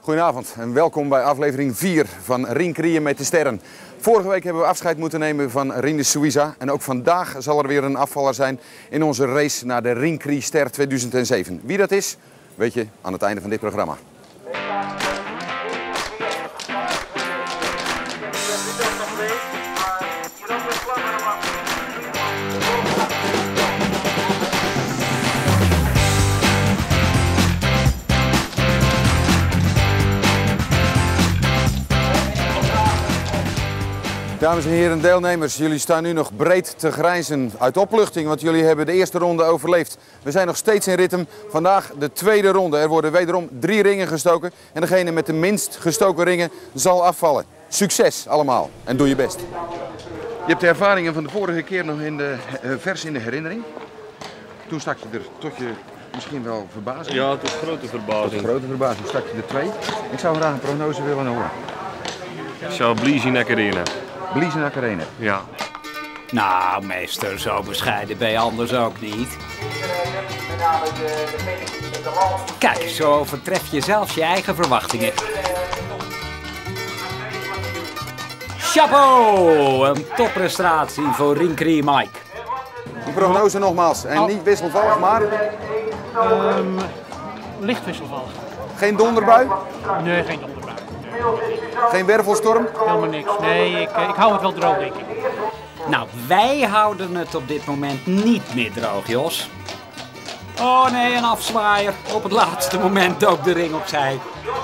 Goedenavond en welkom bij aflevering 4 van Ringcriën met de Sterren. Vorige week hebben we afscheid moeten nemen van Rien de Suiza. En ook vandaag zal er weer een afvaller zijn in onze race naar de Ringcrie Ster 2007. Wie dat is, weet je aan het einde van dit programma. Dames en heren deelnemers, jullie staan nu nog breed te grijnzen uit opluchting, want jullie hebben de eerste ronde overleefd. We zijn nog steeds in ritme. Vandaag de tweede ronde. Er worden wederom 3 ringen gestoken en degene met de minst gestoken ringen zal afvallen. Succes allemaal en doe je best. Je hebt de ervaringen van de vorige keer nog vers in de herinnering. Toen stak je er tot je misschien wel verbazing. Ja, tot grote verbazing. Tot grote verbazing stak je er 2. Ik zou graag een prognose willen horen. Ik zou Bliezenac Arena. Bliezenac Arena. Ja. Nou, meester, zo bescheiden ben je anders ook niet. Kijk, zo overtref je zelfs je eigen verwachtingen. Chapeau! Een topprestatie voor Ringcrie Mike. Een prognose nogmaals. En niet wisselvallig, maar... Licht wisselvallig. Geen donderbui? Nee, geen donderbui. Geen wervelstorm? Helemaal niks. Nee, ik hou het wel droog, denk ik. Nou, wij houden het op dit moment niet meer droog, Jos. Oh nee, een afzwaaier. Op het laatste moment ook de ring opzij.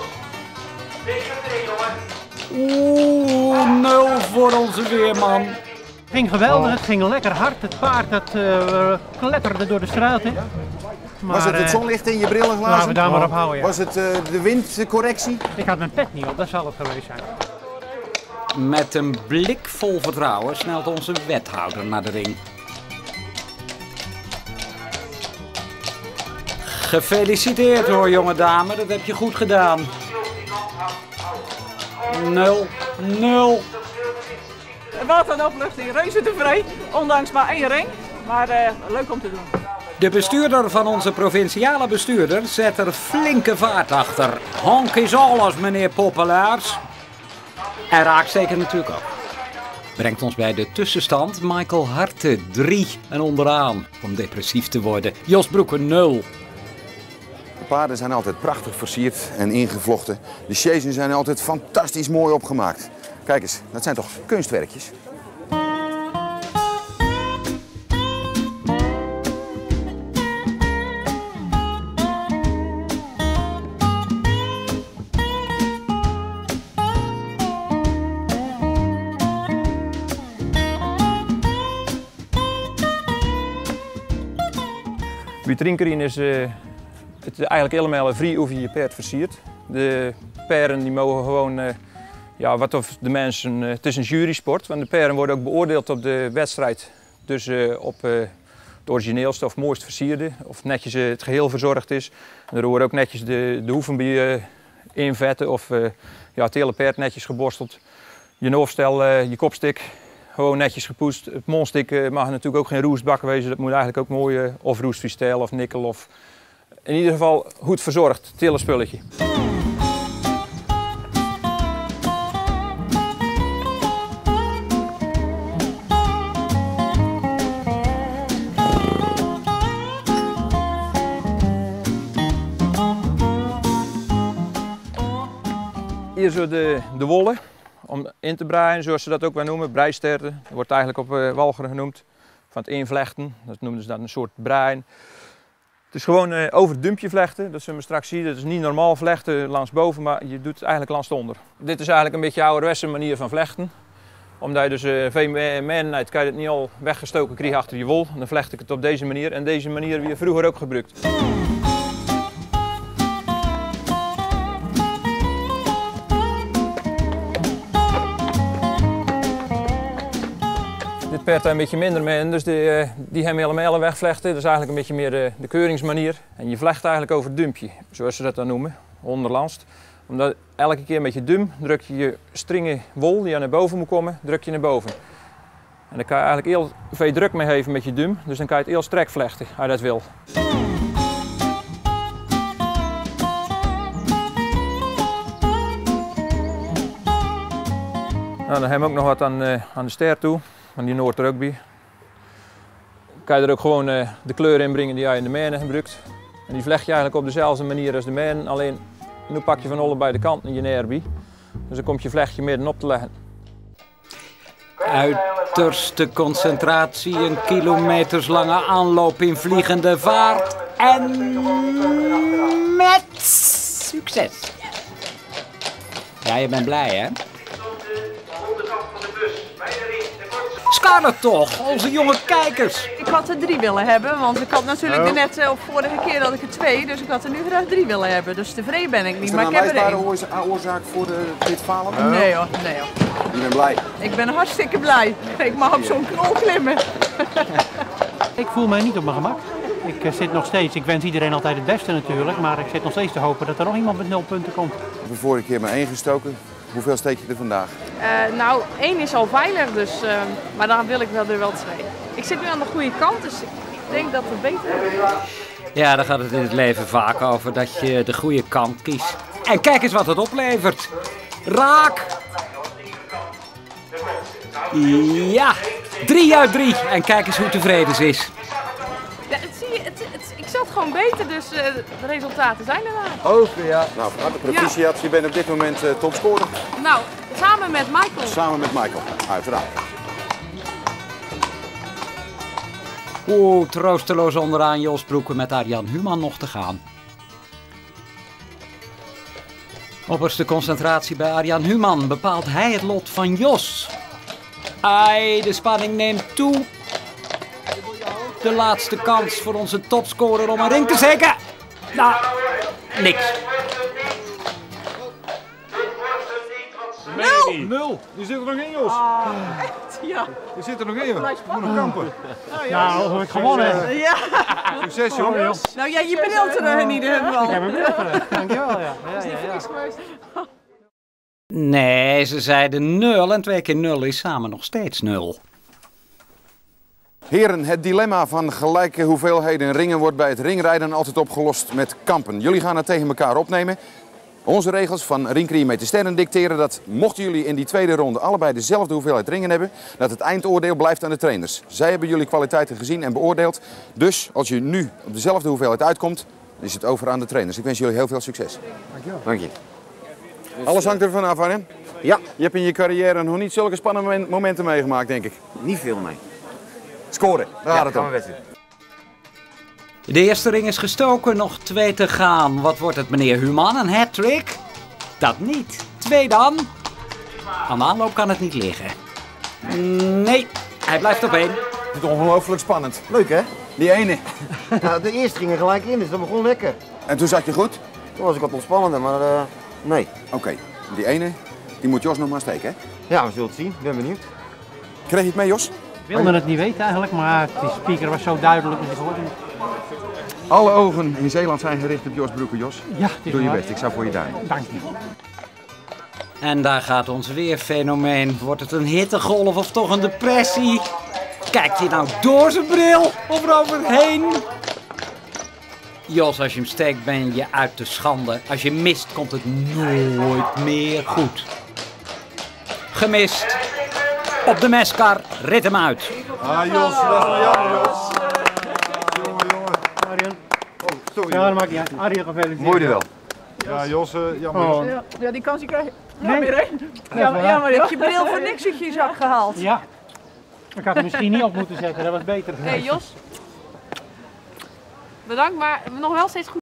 Oeh, 0 voor onze weerman. Het ging geweldig, het ging lekker hard. Het paard dat kletterde door de straten. Maar, was het zonlicht in je brillenglazen? Laten we daar maar op houden, ja. Was het de windcorrectie? Ik had mijn pet niet op, dat zal het geweest zijn. Met een blik vol vertrouwen snelt onze wethouder naar de ring. Gefeliciteerd hoor, jonge dame, dat heb je goed gedaan. 0. Wat een opluchting, reuze tevreden, ondanks maar 1 ring, maar leuk om te doen. De bestuurder van onze provinciale bestuurder zet er flinke vaart achter. Honk is alles, meneer Populaars. En raaksteken natuurlijk ook. Brengt ons bij de tussenstand Michael Harte 3 en onderaan om depressief te worden. Jos Broeken 0. De paarden zijn altijd prachtig versierd en ingevlochten. De chasen zijn altijd fantastisch mooi opgemaakt. Kijk eens, dat zijn toch kunstwerkjes? Bij Ringcrie is het eigenlijk helemaal vrij hoe je je paard versiert. De paren die mogen gewoon, wat of de mensen, het is een jurysport, want de paren worden ook beoordeeld op de wedstrijd. Dus op het origineelste of mooist versierde, of netjes het geheel verzorgd is. En er worden ook netjes de hoeven bij invetten of het hele paard netjes geborsteld. Je hoofdstel, je kopstik. Gewoon netjes gepoetst. Het mondstik mag natuurlijk ook geen roestbak wezen. Dat moet eigenlijk ook mooi of roestvrij stijl of nikkel of... In ieder geval goed verzorgd, het hele spulletje. Hier zo de wollen. Om in te breien, zoals ze dat ook wel noemen, breisterten. Dat wordt eigenlijk op Walcheren genoemd. Van het invlechten, dat noemen ze dan een soort brein. Het is gewoon over het dumpje vlechten, dat zullen we straks zien. Dat is niet normaal vlechten langs boven, maar je doet het eigenlijk langs onder. Dit is eigenlijk een beetje de ouderwetse manier van vlechten. Omdat je dus veel meer kan je het niet al weggestoken krijgen achter je wol. Dan vlecht ik het op deze manier en deze manier wie je vroeger ook gebruikt. Dit paard heeft een beetje minder mee, dus die hebben helemaal wegvlechten. Dat is eigenlijk een beetje meer de keuringsmanier. En je vlecht eigenlijk over het dumpje, zoals ze dat dan noemen, onderlandst. Omdat elke keer met je duim druk je je stringen wol die naar boven moet komen, druk je naar boven. En dan kan je eigenlijk heel veel druk mee geven met je duim, dus dan kan je het heel strak vlechten als je dat wil. Nou, dan hebben we ook nog wat aan de ster toe, aan die Noord Rugby. Kan je er ook gewoon de kleur in brengen die je in de mijnen gebruikt. En die vlecht je eigenlijk op dezelfde manier als de mijnen, alleen nu pak je van allebei de kanten je neerbie. Dus dan komt je vlechtje middenop te leggen. Uiterste concentratie, een kilometerslange aanloop in vliegende vaart. En met succes. Ja, je bent blij, hè? Scarlett toch, onze jonge kijkers. Ik had er 3 willen hebben, want ik had natuurlijk net op vorige keer had ik er 2, dus ik had er nu graag 3 willen hebben. Dus tevreden ben ik niet, maar ik heb er 1. Is er een oorzaak voor dit falen? Nee hoor. Je bent blij? Ik ben hartstikke blij. Ik mag op zo'n knol klimmen. Ik voel mij niet op mijn gemak. Ik zit nog steeds, ik wens iedereen altijd het beste natuurlijk, maar ik zit nog steeds te hopen dat er nog iemand met 0 punten komt. Ik heb de vorige keer maar 1 gestoken. Hoeveel steek je er vandaag? Nou, 1 is al veilig, dus, maar dan wil ik er wel 2. Ik zit nu aan de goede kant, dus ik denk dat het beter is. Ja, daar gaat het in het leven vaak over, dat je de goede kant kiest. En kijk eens wat het oplevert. Raak! Ja, 3 uit 3. En kijk eens hoe tevreden ze is. Ja, ik zat gewoon beter, dus de resultaten zijn er maar. Ja. Nou, van harte proficiat. Je bent op dit moment topscorer. Nou, samen met Michael. Samen met Michael, uiteraard. Oeh, troosteloos onderaan Jos Broeken met Arjan Human nog te gaan. Opperste concentratie bij Arjan Human. Bepaalt hij het lot van Jos? Ai, de spanning neemt toe. De laatste kans voor onze topscorer om een ring te zeker. Nou, niks. 0. Je zit er nog in, Jos. Ja. Je zit er nog in, joh. Je moet nog kampen. Nou, heb ik gewonnen. Ja. Succes, jongens. Nou ja, je bent er in ieder geval. Ik heb hem weer. Dankjewel, ja. Nee, ze zeiden 0 en 2 keer 0 is samen nog steeds 0. Heren, het dilemma van gelijke hoeveelheden ringen wordt bij het ringrijden altijd opgelost met kampen. Jullie gaan het tegen elkaar opnemen. Onze regels van Ringcream met de sterren dicteren dat mochten jullie in die tweede ronde allebei dezelfde hoeveelheid ringen hebben, dat het eindoordeel blijft aan de trainers. Zij hebben jullie kwaliteiten gezien en beoordeeld. Dus als je nu op dezelfde hoeveelheid uitkomt, dan is het over aan de trainers. Ik wens jullie heel veel succes. Dankjewel. Dank je. Alles hangt ervan af, Arjen? Ja. Je hebt in je carrière nog niet zulke spannende momenten meegemaakt, denk ik. Niet veel, nee. Scoren, daar gaat het om. De eerste ring is gestoken, nog 2 te gaan. Wat wordt het, meneer Human? Een hat-trick? Dat niet. 2 dan? Aan de aanloop kan het niet liggen. Nee, hij blijft op 1. Het is ongelooflijk spannend. Leuk, hè? Die ene. Ja, de eerste ging er gelijk in, dus dat begon lekker. En toen zat je goed? Toen was ik wat ontspannender, maar nee. Oké, die ene, die moet Jos nog maar steken, hè? Ja, we zullen het zien. Ik ben benieuwd. Kreeg je het mee, Jos? Ik wilde het niet weten eigenlijk, maar die speaker was zo duidelijk dat ik hoorde. Alle ogen in Zeeland zijn gericht op Jos Broeken. Jos, Ja, het is doe je waar. best. Ik zou voor je duimen. Dank je. En daar gaat ons weerfenomeen. Wordt het een hittegolf of toch een depressie? Kijkt hij nou door zijn bril of eroverheen? Jos, als je hem steekt ben je uit de schande. Als je mist komt het nooit meer goed. Gemist. Op de meskar, rit hem uit. Ah, Jos, dat is wel jammer, Jos. Arjen. Oh, sorry. Ja, dat maakt niet uit. Arjen, gefeliciteerd. Mooi er wel. Ja, Jos, jammer. Oh. Ja, die kans die krijg je. Ja, Nee. weer hè? Ja, maar je hebt je bril voor niks uit je zak gehaald. Ja. Ik had hem misschien niet op moeten zetten, dat was beter Hey geweest. Jos. Bedankt, maar nog wel steeds goed.